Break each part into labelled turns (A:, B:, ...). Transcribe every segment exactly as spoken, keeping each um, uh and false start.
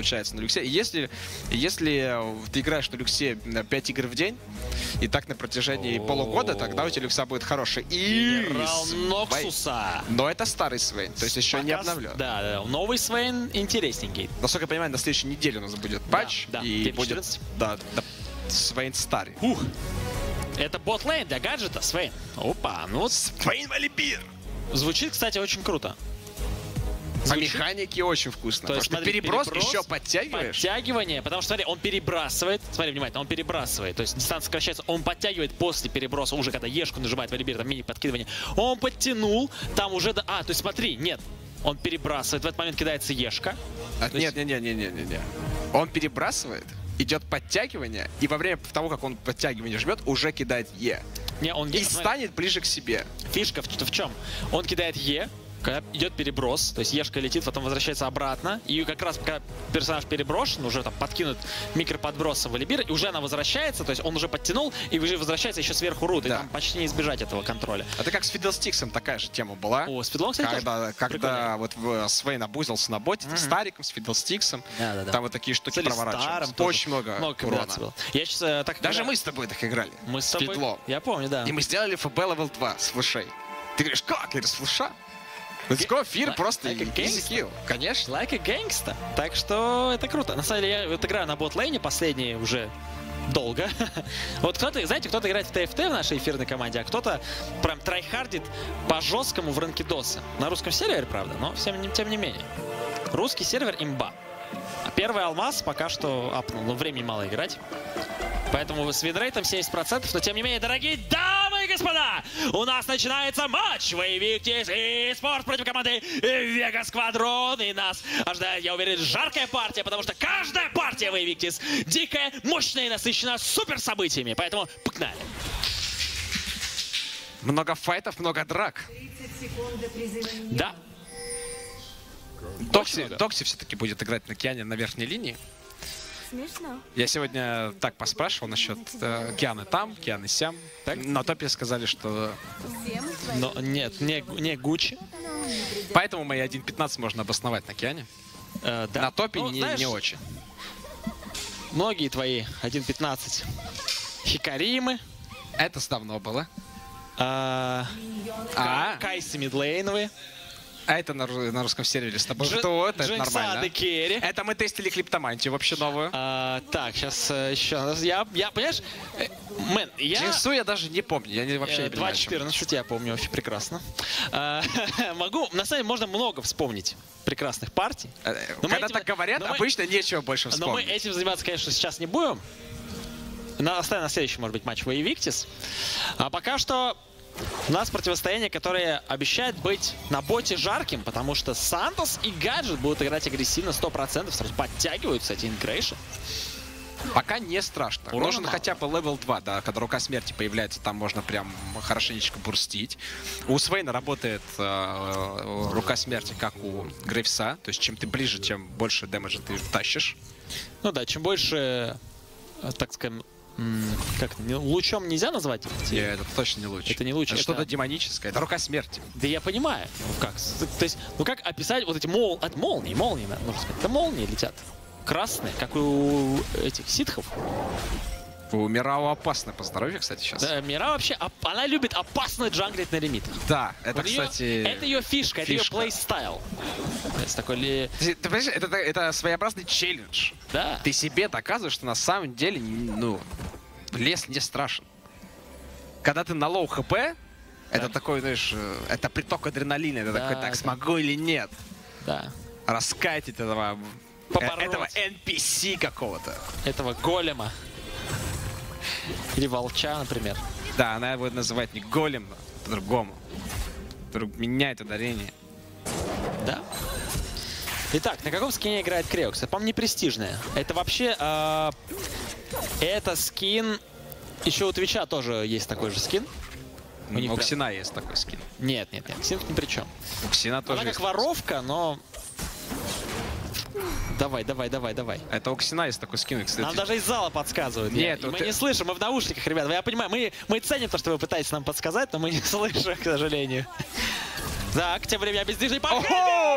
A: получается на люксе. И если, если ты играешь на люксе пять игр в день, и так на протяжении О-о-о. полугода, тогда у тебя люкса будет хорошая. И
B: Ноксуса.
A: Но это старый Свейн, то есть еще Пока... не обновлен.
B: Да, да, новый Свейн интересненький.
A: Насколько я понимаю, на следующей неделе у нас будет патч,
B: да, да.
A: и будет да, да, Свейн старый.
B: Ух. Это ботлейн для гаджета, Свейн. Опа, ну вот...
A: Свейн Валибир!
B: Звучит, кстати, очень круто.
A: По механике очень вкусно. То есть, смотри, переброс, переброс, еще подтягиваешь.
B: Подтягивание, потому что, смотри, он перебрасывает. Смотри, внимательно, он перебрасывает. То есть дистанция сокращается, он подтягивает после переброса, уже когда ешку нажимает Валибир, там мини-подкидывание. Он подтянул, там уже... А, то есть смотри, нет. Он перебрасывает, в этот момент кидается ешка.
A: А, нет, нет, нет, нет, нет, нет, нет. Он перебрасывает, идет подтягивание, и во время того, как он подтягивание жмет, уже кидает Е.
B: Не, он
A: и станет ближе к себе.
B: Фишка в, в чем? Он кидает Е, когда идет переброс, то есть ешка летит, потом возвращается обратно, и как раз когда персонаж переброшен, уже там подкинут микроподброс в Валибир, и уже она возвращается, то есть он уже подтянул, и уже возвращается еще сверху рут, да. И там почти не избежать этого контроля.
A: Это как с Фидлстиксом такая же тема была.
B: О, с Фидлом, кстати,
A: Когда, когда вот Свейн обузился на боте, mm-hmm. с Стариком, с Фидлстиксом, да, да, да. Там вот такие штуки проворачивались. Очень много, много урона. Было.
B: Я сейчас, так,
A: Даже
B: когда...
A: мы с тобой так играли.
B: Мы с тобой?
A: Фидлом.
B: Я помню, да.
A: И мы сделали эф бэ левел два с флешей. Ты говоришь, как? Я говорю, с флеша? Let's go, Фир like, просто like easy kill. Конечно.
B: Like a gangsta. Так что это круто. На самом деле я вот играю на бот-лейне последние уже долго. Вот кто-то, знаете, кто-то играет в тэ эф тэ в нашей эфирной команде, а кто-то прям трайхардит по-жесткому в ранке доса. На русском сервере, правда, но всем, тем не менее. Русский сервер имба. А первый алмаз пока что апнул, но времени мало играть. Поэтому с винрейтом семьдесят процентов, но тем не менее, дорогие дамы и господа, у нас начинается матч Вейвиктис и спорт против команды Вега Сквадрон. И нас ожидает, я уверен, жаркая партия, потому что каждая партия Вейвиктис дикая, мощная и насыщена супер событиями. Поэтому погнали.
A: Много файтов, много драк.
B: Да.
A: Токси, Токси все-таки будет играть на Киане на верхней линии.
C: Смешно.
A: Я сегодня так поспрашивал насчет э, Кианы там, Кианы сям. Так? На топе сказали, что...
B: Но нет, не, не Гуччи.
A: Поэтому мои один пятнадцать можно обосновать на Киане.
B: Э, да.
A: На топе
B: ну,
A: не,
B: знаешь,
A: не очень.
B: Многие твои один пятнадцать Хикаримы.
A: Это давно было.
B: А,
A: а?
B: Кайсы мидлейновые.
A: А это на, на русском сервере с тобой. Что это? Это нормально.
B: Керри.
A: Это мы тестили клиптомантию вообще новую.
B: А, так, сейчас еще. Я, я понимаешь, мэн, я...
A: Джинсу я даже не помню. Я не, вообще не понимаю.
B: два четырнадцать я помню вообще прекрасно. А, могу, на самом деле, можно много вспомнить прекрасных партий.
A: Когда так говорят, обычно нечего больше вспомнить.
B: Но мы этим заниматься, конечно, сейчас не будем. Оставим на следующий, может быть, матч Вейвиктис. А пока что... У нас противостояние, которое обещает быть на боте жарким, потому что Сантос и Гаджет будут играть агрессивно, сто процентов, сразу подтягиваются эти инкрейши.
A: Пока не страшно.
B: Урона
A: Нужен
B: мало.
A: хотя бы левел два, да, когда рука смерти появляется, там можно прям хорошенечко бурстить. У Свейна работает э, рука смерти, как у Грейвса, то есть чем ты ближе, тем больше дэмэджа ты тащишь.
B: Ну да, чем больше, так скажем, как это, лучом нельзя назвать?
A: Нет, это точно не луч.
B: Это не луч.
A: Это, это... что-то демоническое. Это рука смерти.
B: Да я понимаю. Ну как? То есть, ну как описать вот эти мол... от молнии, молнии, можно сказать. Это молнии летят. Красные, как у этих ситхов.
A: У Мирао опасно по здоровью, кстати, сейчас.
B: Да, Мирао вообще, она любит опасно джанглить на лимитах.
A: Да, это,
B: вот
A: кстати...
B: Ее, это ее фишка, фишка, это ее плейстайл. Это такой ли...
A: Ты, ты понимаешь, это, это своеобразный челлендж.
B: Да.
A: Ты себе доказываешь, что на самом деле, ну, лес не страшен. Когда ты на лоу хп, да. Это такой, знаешь, это приток адреналина. Это да, такой, так, да. Смогу или нет.
B: Да.
A: Раскатить этого...
B: Побороть.
A: Этого эн пи си какого-то.
B: Этого голема. Или волча, например.
A: Да, она его называет не голем, а по-другому. Меняет ударение.
B: Да. Итак, на каком скине играет Креокс? Это, по-моему, не престижная. Это вообще... Э, это скин... Еще у Твича тоже есть такой же скин.
A: У, у Ксина прям... есть такой скин.
B: Нет, нет, нет. Ксин ни при чем.
A: У Ксина тоже
B: Она
A: есть.
B: как воровка, но... Давай, давай, давай, давай.
A: Это у Ксина есть такой скин, кстати.
B: Нам даже из зала подсказывают.
A: Нет,
B: мы
A: ты...
B: не слышим, мы в наушниках, ребята. Я понимаю, мы, мы ценим то, что вы пытаетесь нам подсказать, но мы не слышим, к сожалению. Так, тем временем обездвижный по Хельме!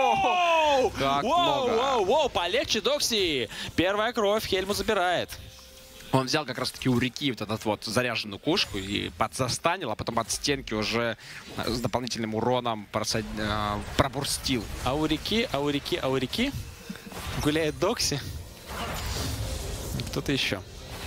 A: Как
B: Воу,
A: много.
B: воу, воу, полегче, Докси. Первая кровь, Хельму забирает.
A: Он взял как раз-таки у реки вот этот вот заряженную кушку и подзастанил, а потом от стенки уже с дополнительным уроном просад... э, пробурстил.
B: А у реки, а у реки, а у реки гуляет Докси. Кто-то еще.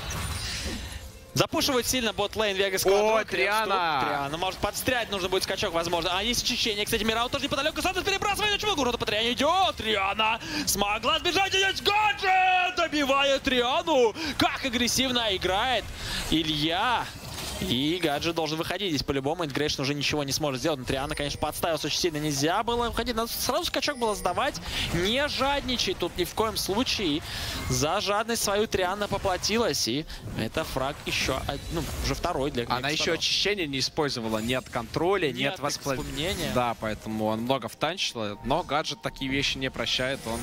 B: Запушивает сильно бот-лейн Вегас.
A: О, Триана!
B: Триана может подстрять, нужно будет скачок, возможно. А есть очищение. Кстати, Мирау тоже неподалеку. Сантос перебрасывает, очень много урона по Триане идет. Триана смогла сбежать, здесь гаджет! Добивает Триану. Как агрессивно играет Илья. И гаджет должен выходить здесь по-любому. Интегрейшн уже ничего не сможет сделать. Но Триана, конечно, подставился очень сильно. Нельзя было выходить. Надо сразу скачок было сдавать. Не жадничай тут ни в коем случае. За жадность свою Триана поплатилась. И это фраг еще, ну, уже второй для
A: Она еще очищение не использовала. Нет контроля, нет, нет
B: воспламенения.
A: Да, поэтому он много втанчил. Но гаджет такие вещи не прощает. Он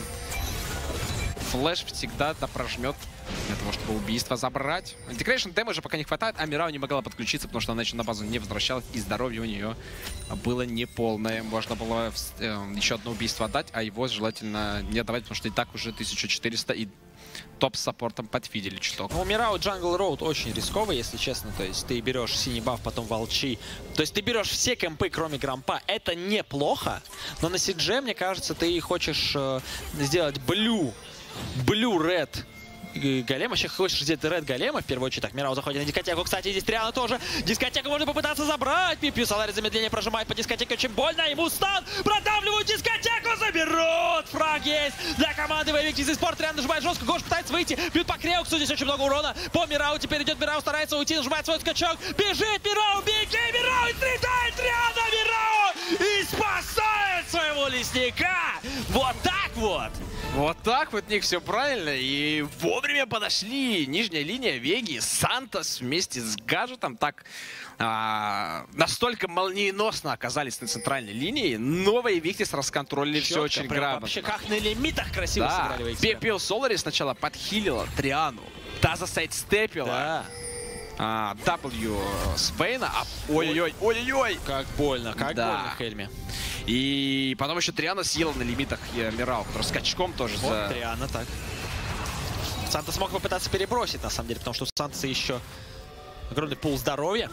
A: флэш всегда допрожмет для того, чтобы убийство забрать. Интегрейшн дэмэджа пока не хватает, а Мирау не могла подключиться, потому что она еще на базу не возвращалась, и здоровье у нее было неполное. Можно было э, еще одно убийство отдать, а его желательно не отдавать, потому что и так уже тысяча четыреста, и топ-саппортом подфидели чуток.
B: У Мирау Джангл Роуд очень рисковый, если честно. То есть ты берешь синий баф, потом волчи. То есть ты берешь все кемпы, кроме Грампа. Это неплохо, но на Сидже, мне кажется, ты хочешь э, сделать блю, блю-ред голема. Сейчас хочешь сделать ред голема в первую очередь. Так, Мирау заходит на дискотеку. Кстати, здесь Триана тоже. Дискотеку можно попытаться забрать. Пипью Солари замедление прожимает по дискотеке. Очень больно. Ему стан. Продавливают дискотеку. Заберут. Фраг есть для команды Вейвик из спорт. Триана нажимает жестко. Гош пытается выйти. Бьют по Креуксу. Здесь очень много урона. По Мирау теперь идет Мирау. Старается уйти. Нажимает свой скачок. Бежит Мирау. Беги. Мирау. И стритает Триана. Мирау. И спасает своего лесника. Вот так вот.
A: Вот так вот у них все правильно. И вовремя подошли. Нижняя линия Веги, Сантос вместе с гаджетом так а, настолько молниеносно оказались на центральной линии. Новые Виктис расконтролили все очень грамотно.
B: Вообще как на лимитах красиво
A: да.
B: сыграли.
A: Пипил Солари сначала подхилила Триану. Та засайдстепила.
B: Да.
A: А, W Свейна. А, ой-ой-ой, ой-ой-ой.
B: Как больно, как
A: да.
B: больно Хельме.
A: И потом еще Триана съела на лимитах Мирау, который скачком тоже
B: вот
A: за...
B: Триана, так. Санта смог попытаться перебросить, на самом деле, потому что у Сантоса еще огромный пул здоровья.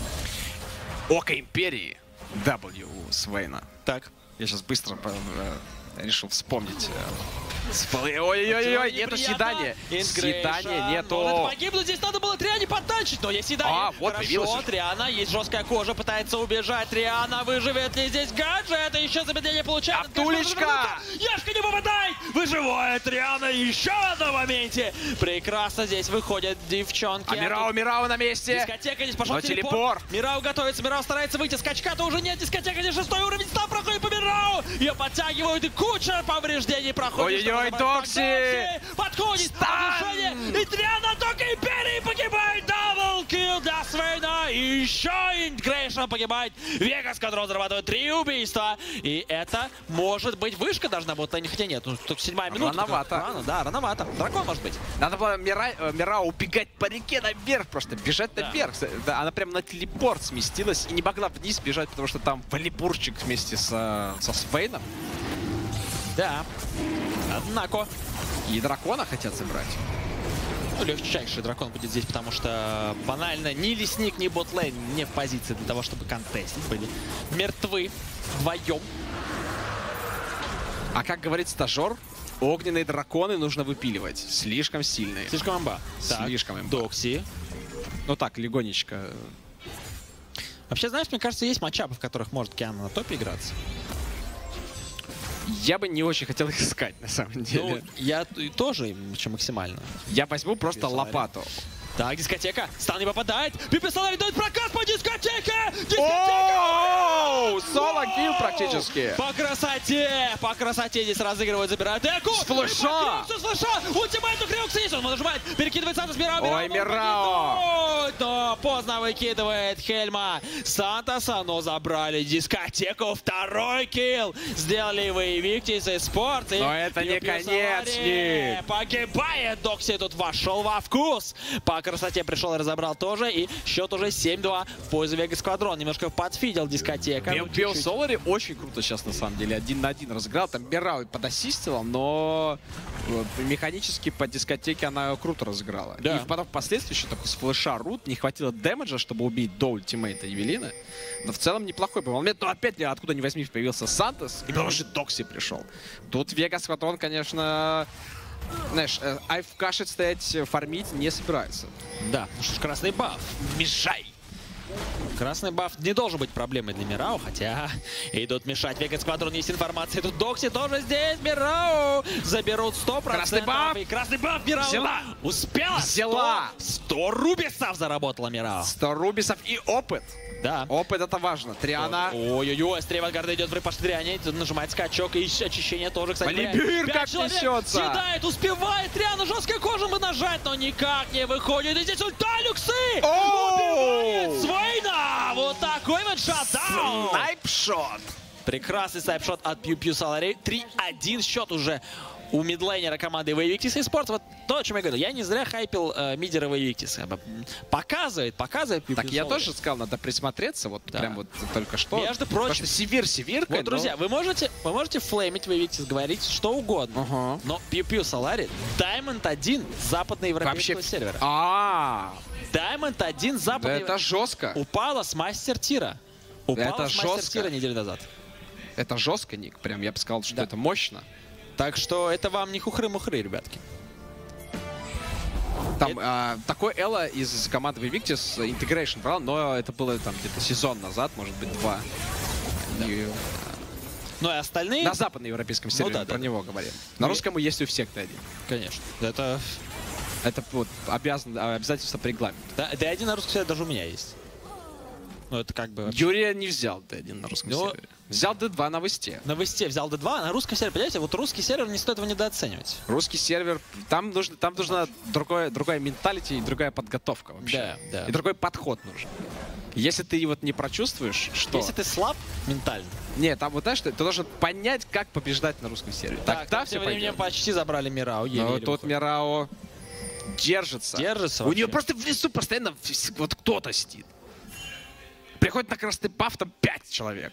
A: Око Империи. W Свейна.
B: Так.
A: Я сейчас быстро э, решил вспомнить. Ой-ой-ой, нету съедания. Съедания нету.
B: Может погибнуть, здесь надо было Триане подтанчить, но есть съедание.
A: А, вот
B: хорошо, Триана, есть жесткая кожа, пытается убежать. Триана, выживет ли здесь гаджет? Еще замедление получает.
A: Аптулечка!
B: Яшка не попадает! Выживает Триана еще в одном моменте. Прекрасно здесь выходят девчонки.
A: А Мирау, Мирау на месте.
B: Дискотека здесь пошел телепорт.
A: телепорт.
B: Мирау готовится, Мирау старается выйти. Скачка-то уже нет, дискотека здесь шестой уровень. Став проходит по Мирау. Ее подтягивают и куча повреждений проходит.
A: Ой-ой-ой, Докси!
B: Подходит разрушение, и Триана только Империи погибает. Даблкил для Свейна. И еще Интегрейшн погибает. Вегас, который зарабатывает три убийства. И это может быть вышка должна быть. Хотя нет, ну только седьмая минута.
A: Рановато.
B: Рано, да, рановато. Дракон может быть.
A: Надо было Мира, Мирау убегать по реке наверх, просто бежать да. наверх. Да, она прям на телепорт сместилась и не могла вниз бежать, потому что там волейбурчик вместе со, со Свейном.
B: Да. Однако.
A: И дракона хотят забрать.
B: Ну, легчайший дракон будет здесь, потому что банально ни лесник, ни ботлейн не в позиции для того, чтобы контестить. Были мертвы вдвоем.
A: А как говорит стажер, огненные драконы нужно выпиливать. Слишком сильные.
B: Слишком имба.
A: Слишком имба.
B: Докси.
A: Ну так, легонечко.
B: Вообще, знаешь, мне кажется, есть матчапы, в которых может Киана на топе играться.
A: Я бы не очень хотел их искать, на самом деле.
B: Ну, я тоже, чем максимально.
A: Я возьму просто
B: Пипи-Солари.
A: лопату.
B: Так, дискотека. Стан не попадает. Пипи-Солари дает проказ по дискотеке.
A: Оу, соло-килл практически.
B: По красоте. По красоте здесь разыгрывают, забирают эко.
A: С флеша.
B: С флеша. Ультимейт у Креукса есть. Он нажимает. Перекидывает Сантос. Мирау.
A: Ой, Мирао.
B: Но поздно выкидывает Хельма Сантоса, но забрали дискотеку. Второй килл. Сделали вы Виктис и Спорт.
A: Но это не конец, Ник.
B: Погибает Докси. Тут вошел во вкус. По красоте пришел и разобрал тоже. И счет уже семь-два в пользу Вега Сквадрон. Немножко подфидел дискотека.
A: Биосолари очень круто сейчас, на самом деле. Один на один разыграл. Там Мирау подассистила, но механически по дискотеке она круто разыграла.
B: Да.
A: И потом впоследствии еще такой с флеша рут. Не хватило дэмэджа, чтобы убить до ультимейта Евелины. Но в целом неплохой был момент. Но опять откуда ни возьми появился Сантос. И потом уже Докси пришел. Тут Вега Сквадрон, конечно... Знаешь, АФКшить стоять, фармить не собирается.
B: Да, ну что ж, красный баф.
A: Мешай!
B: Красный баф не должен быть проблемой для Мирау, хотя идут мешать. Вега Сквадрон, есть информация. Тут Докси тоже здесь. Мирау заберут сто процентов.
A: Красный баф!
B: И красный баф Мирау
A: Взяла!
B: Успела!
A: Взяла!
B: сто рубисов заработала Мирау.
A: сто рубисов и опыт.
B: Да.
A: Опыт это важно. Триана.
B: Ой-ой-ой, Стрей Авангарда идет в репаш Триане. Нажимает скачок и очищение тоже, кстати.
A: Валибир как несется!
B: Съедает, успевает. Триана жесткой кожей бы нажать, но никак не выходит. И здесь ульта Люксы! Убивает Свейна! Вот такой вот шатдаун!
A: Снайпшот!
B: Прекрасный снайпшот от Пью Пью Солари. три один счет уже у мидлейнера команды Invictus Esports. Вот то, о чем я говорил. Я не зря хайпил э, мидера Invictus. Показывает, показывает. Пью
A: Так
B: Пью
A: я
B: Солари.
A: тоже сказал, надо присмотреться. Вот
B: Да.
A: прям вот только что.
B: Между
A: Потому
B: прочим,
A: что Севир Севиркой,
B: вот, друзья, вы можете, вы можете флеймить в Invictus, говорить что угодно.
A: Ага.
B: Но Пью Пью Солари Даймонд один западноевропейского
A: Вообще...
B: сервера.
A: А,
B: Даймонд один
A: да
B: западный.
A: это жестко.
B: Упала с мастер тира. Упала
A: Это
B: с мастер
A: жестко.
B: тира неделю назад.
A: Это жестко, Ник. Прям я бы сказал, что
B: Да.
A: это мощно.
B: Так что это вам не хухры-мухры, ребятки.
A: Там а, такой Элла из команды Invictus Integration брал, но это было там где-то сезон назад, может быть, два. И,
B: Ну и остальные,
A: на западноевропейском сервере
B: да,
A: про
B: да,
A: него говорим. На
B: Ну,
A: русском есть у всех Д один.
B: конечно. Это...
A: Это вот обязан, обязательство по регламенту.
B: Да, Д один на русском сервере даже у меня есть. Ну это как бы...
A: Юрия не взял Д один на русском
B: Ну,
A: сервере. Взял Д два на Высте.
B: На Высте взял Д два, а на русском сервере, понимаете, вот русский сервер не стоит его недооценивать.
A: Русский сервер, там нужно, там нужна другое, другая менталити и другая подготовка вообще.
B: Да, да.
A: И другой подход нужен. Если ты вот не прочувствуешь, что...
B: Если ты слаб ментально.
A: Нет, там вот знаешь, ты, ты должен понять, как побеждать на русском сервере.
B: Так,
A: Тогда
B: тем
A: все
B: временем
A: пойдет.
B: почти забрали Мирау.
A: Но тут Мирао держится.
B: Держится
A: У нее
B: вообще.
A: просто в лесу постоянно вс- вот кто-то сидит. Приходит на красный баф, там пять человек.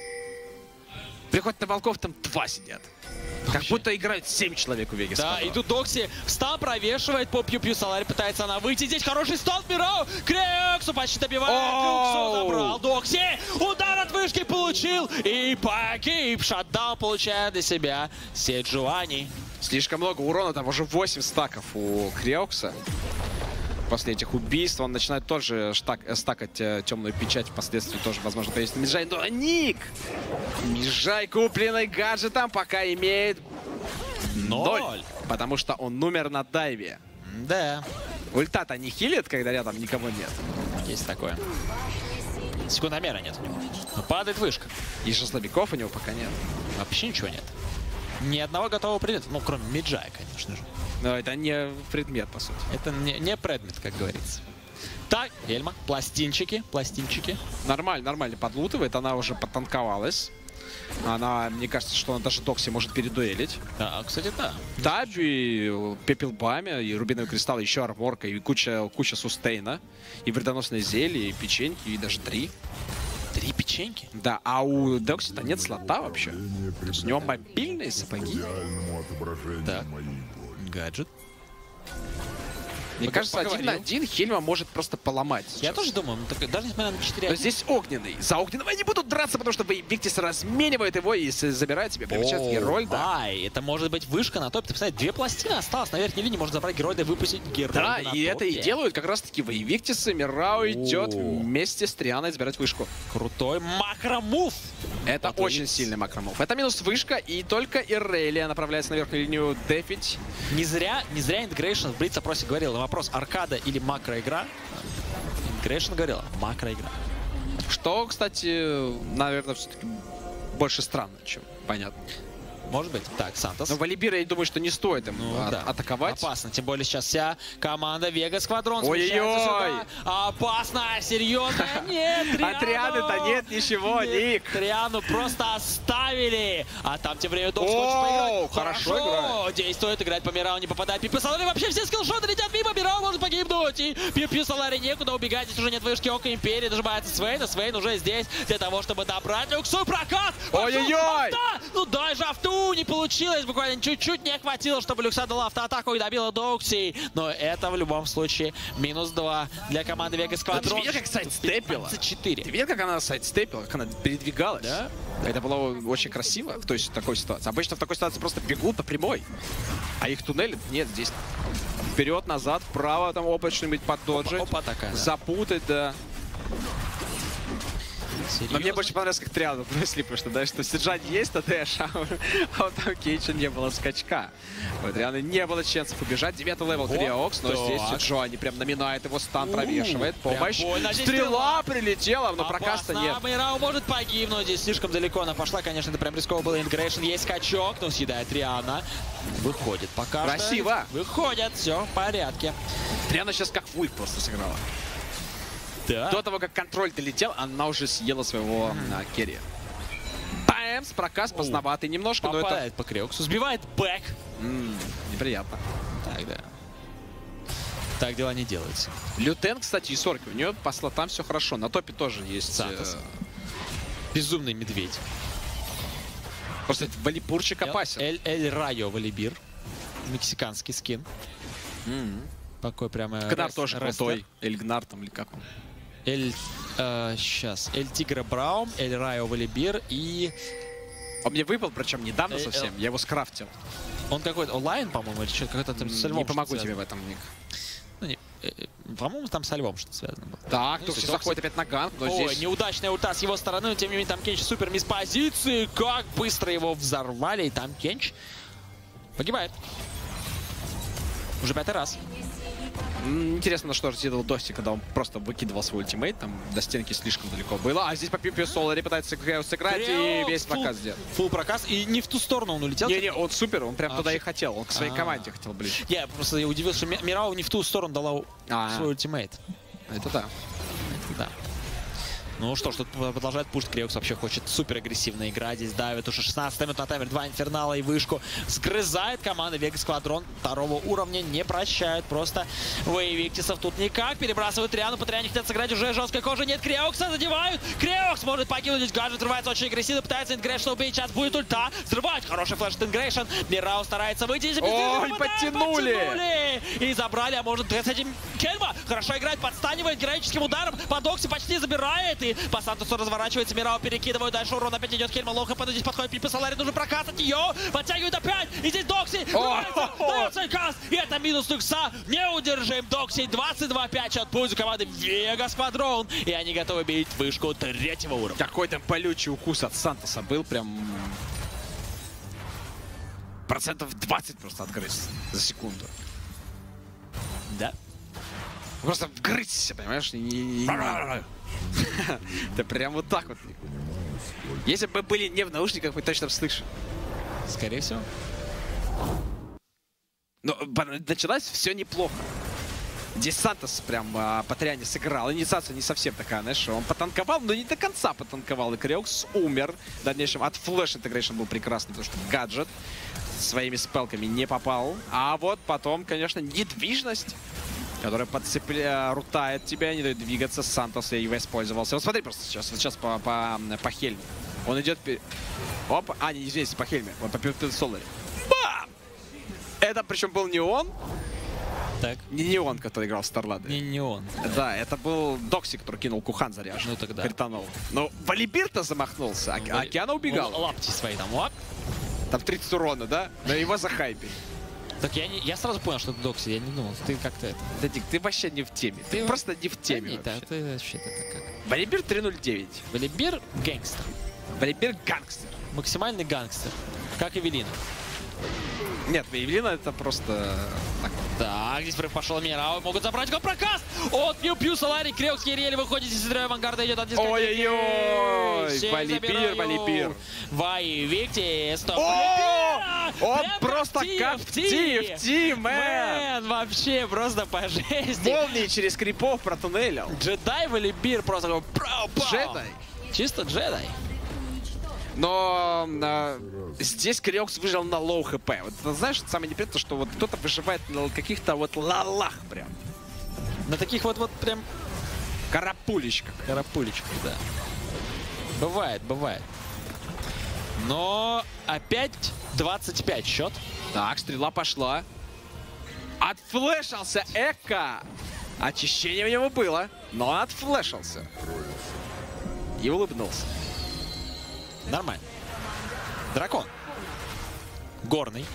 A: Приходит на волков, там два сидят. Как
B: Вообще.
A: будто играют семь человек у Веги.
B: Да, и тут Докси стан провешивает по Пью Пью Солари, пытается она выйти. Здесь хороший стан Мирау. Крексу почти добивает.
A: Оу!
B: Крексу забрал. Докси удар от вышки получил. И погиб. Шатдаун получает для себя Седжуани.
A: Слишком много урона, там уже восемь стаков у Креокса. После этих убийств он начинает тоже штак, э, стакать э, темную печать. Впоследствии тоже, возможно, появится Миджай. Но Ник! Миджай, купленный гаджетом, пока имеет ноль.
B: Ноль.
A: Потому что он умер на дайве.
B: Да,
A: Ульта-то не хилит, когда рядом никого нет.
B: есть такое. Секундомера нет у него. Но падает вышка.
A: И жезловиков у него пока нет.
B: Вообще ничего нет. Ни одного готового предмета. Ну, кроме Миджая, конечно же.
A: Но это не предмет, по сути.
B: Это не, не предмет, как говорится. Так, Эльма, пластинчики, пластинчики.
A: Нормально, нормально подлутывает. Она уже потанковалась. Она, мне кажется, что она даже Докси может передуэлить.
B: Да, кстати, да.
A: Таби, Пепел Бамя, и Рубиновый Кристалл, еще арморка, и куча, куча сустейна, и вредоносные зелья, и печеньки, и даже три.
B: Три печеньки.
A: Да, а у Докси-то нет слота вообще. То есть у него мобильные сапоги.
B: Так, гаджет.
A: Мне
B: Пока-
A: кажется, один на
B: поговорил.
A: один Хельма может просто поломать
B: Я
A: сейчас.
B: тоже думаю, ну, так, даже несмотря на четыре.
A: Но здесь огненный. За огненного они будут драться, потому что Виктис разменивает его и с- забирает себе прямо сейчас Герольда.
B: Ай, это может быть вышка на топе. Ты представляешь, две пластины осталось. На верхней линии можно забрать Герольда и выпустить Герольда
A: Да,
B: на
A: и это и
B: топе.
A: делают как раз-таки Виктисы. Мирау идет
B: О.
A: вместе с Трианой забирать вышку.
B: Крутой макромув.
A: Это
B: Вот
A: очень
B: видите.
A: сильный макромув. Это минус вышка, и только Ирелия направляется на верхнюю линию дефить.
B: Не зря, не зря Integration в Блиц-опросе говорил на вопрос аркада или макроигра. Integration говорила макроигра.
A: Что, кстати, наверное, все-таки больше странно, чем понятно.
B: Может быть. Так, Сантос.
A: Но Валибира, я думаю, что не стоит им
B: Ну,
A: а-
B: да.
A: атаковать.
B: Опасно. Тем более сейчас вся команда Вега Сквадрон
A: Ой-ой-ой!
B: смещается сюда. Опасно, серьезно. Нет, Триану!
A: А Трианы-то нет ничего, Ник.
B: Триану просто оставили. А там тем временем Докс
A: О,
B: хочет поиграть.
A: хорошо играет.
B: Действует, играть по Мирау, не попадает. Пипи Солари, вообще все скиллшоты летят мимо. Мирау может погибнуть. И Пипи Солари некуда убегать. Здесь уже нет вышки Ока Империи. Дожимается Свейн. Свейн уже здесь для того, чтобы добрать люксовый прокат.
A: Ой-ой-ой!
B: Ну дай же авту, не получилось. Буквально чуть-чуть не хватило, чтобы Люкса дала автоатаку и добила Докси. Но это в любом случае минус два для команды Вега Сквадрон.
A: Ты видел, как сайдстепила?
B: пятнадцать четыре.
A: Ты видел, как она сайдстепила, как она передвигалась?
B: Да?
A: Это было очень красиво в той, в такой ситуации. Обычно в такой ситуации просто бегут по прямой. А их туннели нет здесь. Вперед, назад, вправо, там опыт что-нибудь поддоджить.
B: Опа, такая, да.
A: Запутать, да.
B: Серьезно?
A: Но мне больше понравилось, как Триану бросили, потому что, да, что Сиджань есть на дэш, а а вот у Кейджа не было скачка. У Трианы не было шансов убежать. Девятый левел Триокс, но
B: так.
A: здесь Сиджань прям наминает его, стан провешивает.
B: прям
A: Помощь.
B: больно. Здесь
A: Стрела прилетела, но прокаста
B: Опасно.
A: нет.
B: Мирау может погибнуть. Здесь слишком далеко она пошла. Конечно, это прям рисково было. Ингрейшн. Есть скачок, но съедает Триана. Выходит пока что.
A: Красиво.
B: Выходят. Все в порядке.
A: Триана сейчас как вульт просто сыграла.
B: Да.
A: До того, как контроль долетел, она уже съела своего а, керри. Пэмс, проказ поздноватый немножко, но это
B: Попадает по Креоксу. Сбивает бэк.
A: м, неприятно.
B: Так, да. Так дела не делаются.
A: Лютен, кстати, и Сорки. У нее по слотам все хорошо. На топе тоже есть.
B: Сантос.
A: э,
B: Безумный медведь.
A: Просто Валипурчик опасен.
B: Эль, Эль Райо Валибир. Мексиканский скин.
A: М.
B: Такой прямо...
A: Гнар
B: рес-
A: тоже
B: рестер.
A: крутой. Эль Гнар там или как он.
B: Эль... э, сейчас. Эль Тигра Браум, Эль Райо Валибир и...
A: Он мне выпал, причем недавно
B: Э,
A: совсем.
B: э.
A: Я его скрафтил.
B: Он какой-то онлайн, по-моему, или что-то какой-то там с
A: Не
B: львом
A: помогу
B: что-то
A: тебе в
B: связано.
A: этом, Ник.
B: Ну, не, э, э, по-моему, там со львом что-то связано было.
A: Так,
B: Ну,
A: Токси
B: Токси.
A: заходит опять на ганг, но
B: Ой,
A: здесь...
B: неудачная ульта с его стороны, но тем не менее там Кенч супер мисс позиции. Как быстро его взорвали, и там Кенч погибает. Уже пятый раз.
A: М, Интересно, на что рассчитывал Дости, когда он просто выкидывал свой ультимейт, там до стенки слишком далеко было. А здесь по Пипи Солари пытается Креос сыграть и
B: Креокс,
A: весь
B: фул-
A: проказ сделал.
B: Фул проказ, и не в ту сторону он улетел.
A: Не-не, он супер, он прям
B: А,
A: туда и
B: вообще-
A: хотел. Он к своей
B: А.
A: команде хотел ближе.
B: Я просто удивился, что Ми- Мирау не в ту сторону дала
A: А.
B: свой ультимейт.
A: Это да.
B: Да. Ну что ж, тут продолжает пушт. Креокс вообще хочет супер агрессивно играть. Здесь давит уже шестнадцатая минута на таймер. Два инфернала и вышку. Сгрызает команда Вега Сквадрон. Второго уровня не прощают. Просто Вейвиктисов тут никак. Перебрасывают Триану. По Триане хотят сыграть уже жесткой кожи. Нет, Креокса задевают. Креокс может покинуть. Здесь гаджет взрывается очень агрессивно. Пытается Ингрейшн убить. Сейчас будет ульта. Взрывать. Хороший флеш от Ингрейшн. Мирау старается выйти. Из
A: Ой, подтянули.
B: подтянули. И забрали. А может, с этим Кельма хорошо играет. Подстанивает героическим ударом. По Докси почти забирает. И по Сантосу разворачивается. Мирау перекидывают. Дальше урон опять идет. Кельма лоха. Здесь подходит Пипи Солари. Нужно прокатать ее. Подтягивают опять. И здесь Докси. Дается каст. И это минус Люкса. Не удержим Докси. двадцать два пять от пользу команды Вега Сквадрон. И они готовы бить вышку третьего уровня.
A: Какой там колючий укус от Сантоса был, прям... Процентов двадцать просто отгрыз за секунду.
B: Да.
A: Просто вгрызся, понимаешь? И- и- и- Да прям вот так вот. Если бы мы были не в наушниках, мы точно бы слышали.
B: Скорее всего.
A: Но ба- началось все неплохо. Здесь Сантос прям а, по Триане сыграл. Инициация не совсем такая, знаешь, он потанковал, но не до конца потанковал. И Креокс умер. В дальнейшем от флэш интегрейшн был прекрасный, потому что гаджет своими спелками не попал. А вот потом, конечно, недвижность, которая подцепля... рутает тебя, не дает двигаться. Сантос и воспользовался. Вот смотри просто сейчас, вот сейчас по, по, по Хельме. Он идет... пе- Оп, а, не, извините, по Хельме. Вот по Пипи Солари. Бам! Это причем был не он,
B: Так.
A: не, не он, который играл в Старладе.
B: Не, не он.
A: Да, это был Докси, который кинул Кухан заряжен.
B: Ну тогда.
A: Кританул. Но Валибир-то замахнулся, а, а Океана убегал.
B: Он лапти свои там. Оп.
A: Там тридцать урона, да? Но его захайпили.
B: Так я, не, я сразу понял, что это Докси. Я не думал. Ты как-то это...
A: Да, Дик, ты вообще не в теме. Ты,
B: Ты
A: просто не в
B: Да
A: теме
B: нет, да,
A: вообще.
B: ты вообще это как...
A: Валибир три ноль девять.
B: Валибир гангстер.
A: Валибир гангстер.
B: Максимальный гангстер. Как Эвелина.
A: Нет, Евелина это просто... Так.
B: Так, здесь прыг пошел Мирау. Могут забрать гол прокаст от Пью-Пью Солари. Креокс Кириэль выходит из строя авангарда. Идет от дискотеки.
A: Ой-ой-ой! Валибир, Валибир.
B: Вай, Викти, стоп.
A: О! Он
B: Прям
A: просто
B: как
A: как в ти эф ти, мэн!
B: Мэн, вообще просто по жести.
A: Молнии через крипов протуннелил.
B: Джедай Валибир просто такой прау-пау.
A: Джедай.
B: Чисто джедай.
A: Но э, здесь Креокс выжил на лоу хп. Вот ты знаешь, самое неприятное, что вот кто-то выживает на каких-то вот лалах прям.
B: На таких вот вот прям
A: карапулечках.
B: Карапулечках, да. Бывает, бывает. Но опять двадцать пять счет.
A: Так, стрела пошла. Отфлешился Эко. Очищение у него было, но отфлешился. И улыбнулся.
B: Нормально. Дракон. Горный.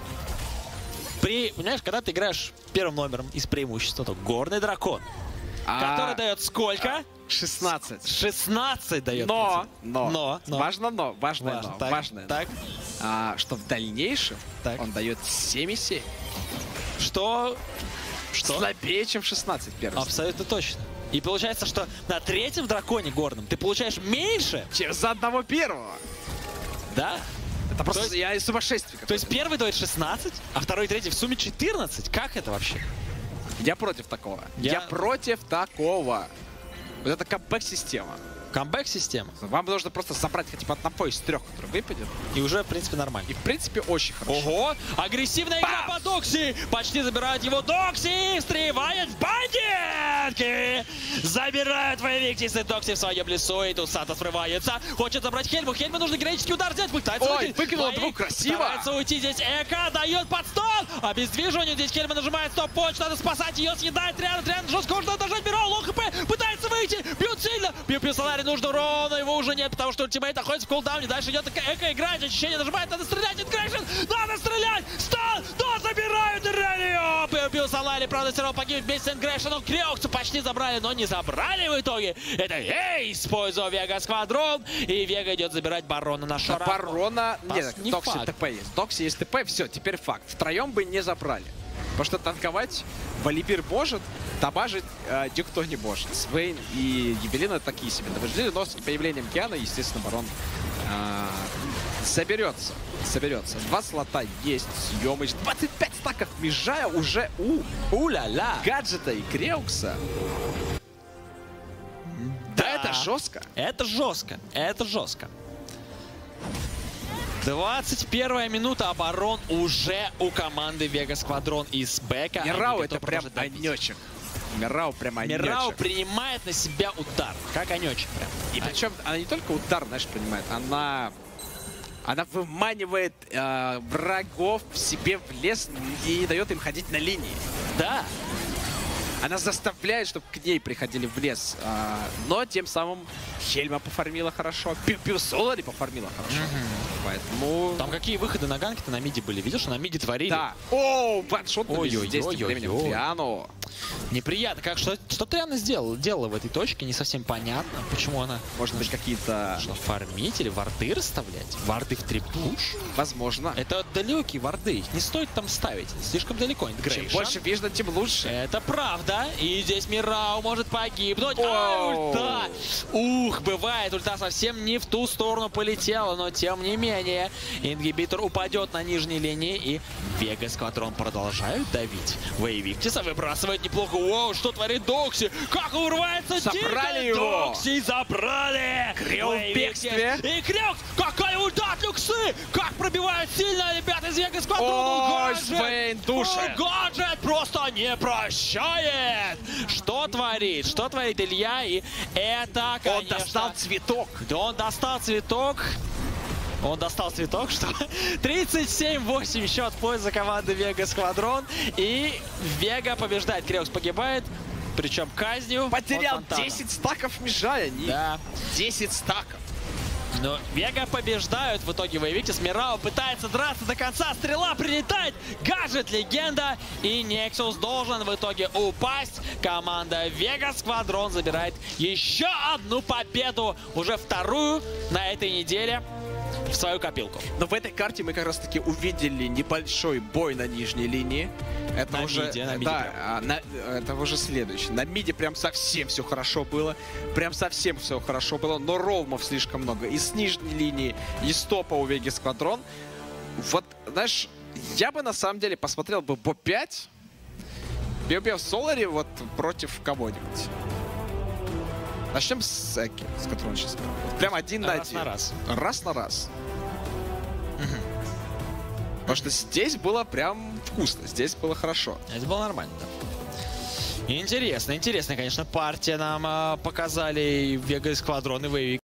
B: При, понимаешь, когда ты играешь первым номером из преимущества, то горный дракон.
A: А...
B: Который дает сколько?
A: шестнадцать.
B: шестнадцать дает.
A: Но, но,
B: но, но.
A: важно но, важное
B: Важно.
A: но,
B: Так,
A: важное.
B: так.
A: А, что в дальнейшем
B: Так.
A: он дает семь и семь.
B: Что? Что?
A: Слабее, чем шестнадцать первый.
B: Абсолютно точно. И получается, что на третьем драконе горном ты получаешь меньше,
A: чем за одного первого.
B: да?
A: Это просто
B: есть-
A: я сумасшествие.
B: То есть первый дает шестнадцать, а второй и третий в сумме четырнадцать? Как это вообще?
A: Я против такого.
B: Я-
A: Я, против такого. Вот это камбэк-система.
B: Камбэк-система.
A: Вам нужно просто забрать хотя бы одного из трех, который выпадет.
B: И уже, в принципе, нормально.
A: И, в принципе, очень хорошо.
B: Ого! Агрессивная игра по Докси! Почти забирают его Докси! Встревает в бандитки! Забирают Виктисы Докси в своем лесу, и тут Сатос врывается. Хочет забрать Хельму. Хельму нужно героический удар взять. Пытается
A: Ой,
B: уйти.
A: выкинул
B: Ваик
A: двух красиво.
B: Старается уйти здесь. Эко дает под стол. Обездвиживание. Здесь Хельма нажимает стоп-поч. Надо спасать ее. Съедает Триан. Триан жестко можно дожать. Мирау. Лоу хп. Пытается выйти. Бьют сильно. Пью-Пью Солари нужно урона. Его уже нет, потому что ультимейт находится в кулдауне. Дальше идет Эко, играет. Очищение нажимает. Надо стрелять. Инкрэшн. Надо стрелять. Стал. Да, забирают Ирелио. Пью-Пью Солари, правда, все равно погибнет вместе с Инкрэшном. Креокса почти забрали, но не забрали в итоге. Это Эйс, используя Вега Сквадрон. И Вега идет забирать Барона на Шара.
A: Барона...
B: Пас-
A: Нет,
B: не
A: Докси
B: факт.
A: ТП есть. Докси есть ТП, все, теперь факт. Втроем бы не забрали. Потому что танковать Валибир может, табажить э, никто не может. Свейн и Евелина такие себе наваждения, но с появлением Киана, естественно, Барон э, соберется. Соберется. Два слота есть, Съемыч. двадцать пять стаков Межая уже у
B: У-ля-ля.
A: Гаджета и Креокса. Да, это жестко.
B: Это жестко. Это жестко. двадцать первая минута, оборон уже у команды Вега Сквадрон из Бека.
A: Мирау
B: Они
A: это
B: готовы
A: прям
B: продолжать добить.
A: онечек. Мирау прям онечек.
B: Мирау принимает на себя удар. Как онечек прям.
A: И причем она не только удар, знаешь, принимает, она... Она выманивает э, врагов в себе в лес и не дает им ходить на линии.
B: Да.
A: Она заставляет, чтобы к ней приходили в лес. э, но тем самым Хельма пофармила хорошо. Пью-Пью Солари пофармила хорошо. Поэтому...
B: Там какие выходы на ганке-то на миде были? Видишь, на миде творили?
A: Да. О, ваншот
B: Ой-ой-ой-ой-ой.
A: здесь тем временем Триану.
B: Неприятно. Как, что, что Триана сделала, делала в этой точке, не совсем понятно. Почему она...
A: Может быть, какие-то...
B: Что, фармить или варды расставлять? Варды в трипуш?
A: Возможно.
B: Это далекие варды, их не стоит там ставить. Слишком далеко.
A: Чем
B: Интегрейшн.
A: больше вижно, тем лучше.
B: Это правда. И здесь Мирау может погибнуть.
A: Оу.
B: А, ульта! Ух, бывает, ульта совсем не в ту сторону полетела, но тем не менее. Ингибитор упадет на нижней линии, и Вега Сквадрон продолжают давить. Вейвиктиса выбрасывает неплохо. Воу, что творит Докси? Как урвается
A: Забрали
B: дико!
A: его!
B: Докси забрали!
A: Крил в
B: Вейвиктис.
A: бегстве.
B: И Крилкс! Какая ульта от Люксы! Как пробивает сильно ребята из Вега Сквадрона!
A: Ой, Свейн душит!
B: Гаджет просто не прощает! Что творит? Что творит Илья? И это, конечно...
A: Он достал цветок.
B: Да, он достал цветок. Он достал цветок, что тридцать семь восемь счет в пользу команды Вега Сквадрон. И Вега побеждает. Креокс погибает. Причем казнью.
A: Потерял
B: от фонтана.
A: десять стаков Межая. Не...
B: Да.
A: десять стаков.
B: Но Вега побеждают в итоге. Вейвиктис. Мирау пытается драться до конца. Стрела прилетает. Гаджет легенда. И Нексус должен в итоге упасть. Команда Вега Сквадрон забирает еще одну победу. Уже вторую на этой неделе. в свою копилку.
A: Но в этой карте мы как раз таки увидели небольшой бой на нижней линии. Это
B: На
A: уже,
B: миде, на миде
A: да,
B: прям.
A: а, на, это уже следующее. На миде прям совсем все хорошо было. Прям совсем все хорошо было. Но роумов слишком много. И с нижней линии, и стопа у Веги Сквадрон. Вот, знаешь, я бы на самом деле посмотрел бы бо пять. Био-био в Соларе вот против кого-нибудь. Начнем с Эки, с которым он сейчас играл. Вот прям один на
B: Раз
A: один.
B: на раз.
A: Раз на раз. Потому что здесь было прям вкусно, здесь было хорошо.
B: Это было нормально, да. Интересно, интересно, конечно, партия нам а, показали и Вега Сквадрон, и Вейвик.